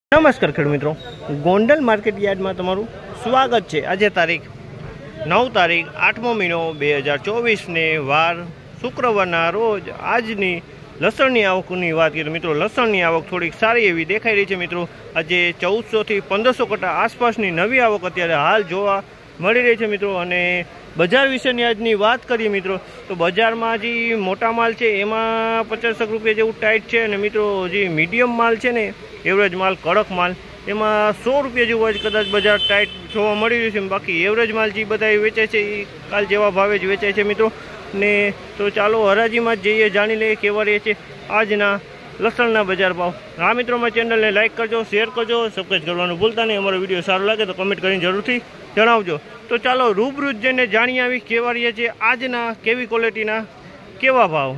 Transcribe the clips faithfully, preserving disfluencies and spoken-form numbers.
નમસ્કાર ખેડૂત મિત્રો, ગોંડલ માર્કેટ યાર્ડમાં તમારું સ્વાગત છે। આજે તારીખ નવ તારીખ આઠમો મહિનો બે હજાર ચોવીસને વાર શુક્રવારના રોજ આજની લસણની આવકની વાત કરીએ તો મિત્રો લસણની આવક થોડીક સારી એવી દેખાઈ રહી છે। મિત્રો આજે ચૌદસોથી પંદરસો કટ્ટા આસપાસની નવી આવક અત્યારે હાલ જોવા મળી રહી છે મિત્રો। અને બજાર વિશેની આજની વાત કરીએ મિત્રો તો બજારમાં જે મોટા માલ છે એમાં પચાસક રૂપિયા જેવું ટાઈટ છે અને મિત્રો જે મીડિયમ માલ છે ને એવરેજ માલ કડક માલ એમાં સો રૂપિયા જેવું જ કદાચ બજાર ટાઈટ જોવા મળી રહ્યું છે। બાકી એવરેજ માલ જે બધા વેચાય છે એ કાલ જેવા ભાવે જ વેચાય છે મિત્રો। ને તો ચાલો હરાજીમાં જ જઈએ, જાણી લઈએ કેવા રહે છે આજના લસણના બજાર ભાવ। હા મિત્રો, મારી ચેનલને લાઇક કરજો, શેર કરજો, સબસ્ક્રાઈબ કરવાનું ભૂલતા નહીં। અમારો વિડીયો સારો લાગે તો કમેન્ટ કરીને જરૂરથી જણાવજો। તો ચાલો રૂબરૂ જઈને જાણી આવી કેવા રહ્યા છે આજના કેવી ક્વોલિટીના કેવા ભાવ।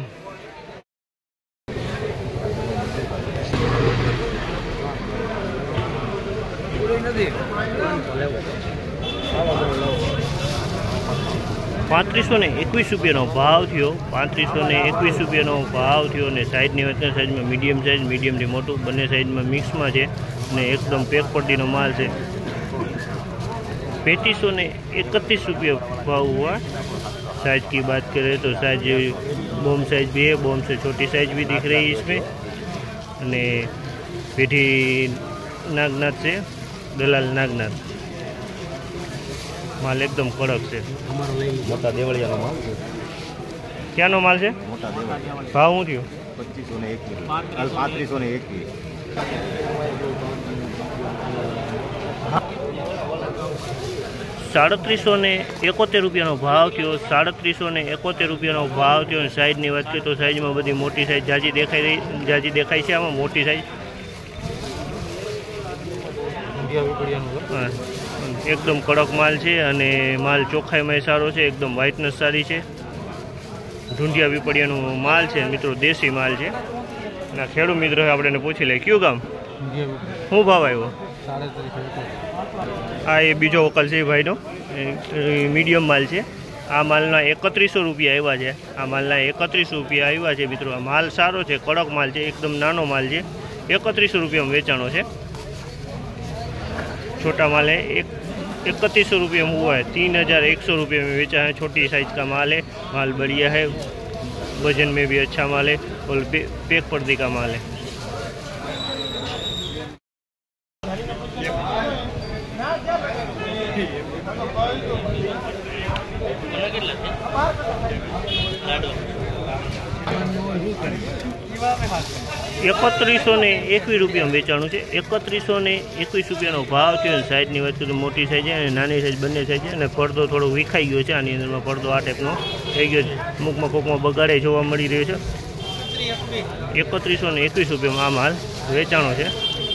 પાંત્રીસો ને એકવીસ રૂપિયાનો ભાવ થયો પાંત્રીસો ને એકવીસ રૂપિયાનો ભાવ થયો અને સાઈઝની વાત કરીએ સાઈઝમાં મીડિયમ સાઈઝ મીડિયમથી મોટું બંને સાઈઝમાં મિક્સમાં છે અને એકદમ પેક પટ્ટીનો માલ છે। पैंतीस सौ ने इकतीस रुपये भाव हुआ। साइज की बात करें तो साइज बॉम साइज भी है, बॉम से छोटी साइज भी दिख रही है इसमें। અને પેઢી નાગનાथ से दलाल नागनाथ माल एकदम कड़क से मोटा देवड़ियाનો माल છે। ક્યાંનો માલ છે? મોટા દેવળિયા। ભાવ શું થયો? પચીસો ને એકવીસ પાંત્રીસો ને એકવીસ। સાડત્રીસો ને એકોતેર રૂપિયાનો ભાવ થયો સાડત્રીસો ને એકોતેર રૂપિયાનો ભાવ થયો। સાઈઝની વાત કરીએ તો સાઈઝમાં બધી મોટી સાઈઝ જાજી દેખાઈ રહી જાજી દેખાય છે આમાં મોટી સાઈઝ એકદમ કડક માલ છે અને માલ ચોખ્ખાઈમાં સારો છે, એકદમ વ્હાઇટનેસ સારી છે। ઢૂંઢિયા વિપડિયાનો માલ છે મિત્રો, દેશી માલ છે। ના ખેડૂત મિત્રો આપણે પૂછી લઈએ કયું ગામ, શું ભાવ આવ્યો? આ એ બીજો વકલ છે ભાઈનો, મીડિયમ માલ છે। આ માલના એકત્રીસો રૂપિયા આવ્યા છે આ માલના એકત્રીસો રૂપિયા આવ્યા છે મિત્રો। આ માલ સારો છે, કડક માલ છે, એકદમ નાનો માલ છે, એકત્રીસો રૂપિયામાં વેચાણો છે। छोटा माल है एक इकतीस रुपये में हुआ है, तीन हज़ार एक सौ रुपये में बेचा है। छोटी साइज़ का माल है, माल बढ़िया है, वजन में भी अच्छा माल है और पेक पर्दी का माल है। એકત્રીસો ને એકવીસ રૂપિયામાં વેચાણું છે। એકત્રીસો ને એકવીસ રૂપિયાનો ભાવ છે। સાઈઝની વાત કરીએ તો મોટી સાઈઝ છે અને નાની સાઈઝ બંને સાઈઝ છે અને પડદો થોડો વિખાઈ ગયો છે આની અંદરમાં પડદો આ ટાઈપનો થઈ ગયો છે, અમુકમાં કોકમાં બગાડે જોવા મળી રહ્યો છે। એકત્રીસો ને એકવીસ રૂપિયામાં આ માલ વેચાણો છે।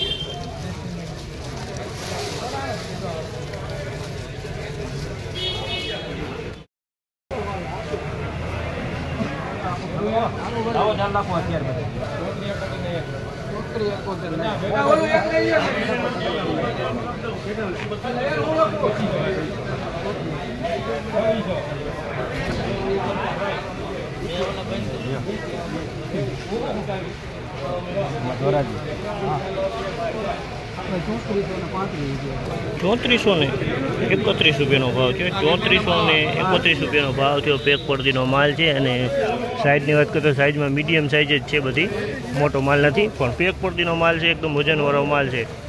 ચોત્રીસો ને એકત્રીસ રૂપિયાનો ભાવ છે। ચોત્રીસો ને એકત્રીસ રૂપિયાનો ભાવ થયો। પેક પડદીનો માલ છે અને સાઈઝની વાત કરીએ તો સાઈઝમાં મીડિયમ સાઈઝ જ છે બધી, મોટો માલ નથી પણ પેક પડદીનો માલ છે, એકદમ વજનવાળો માલ છે।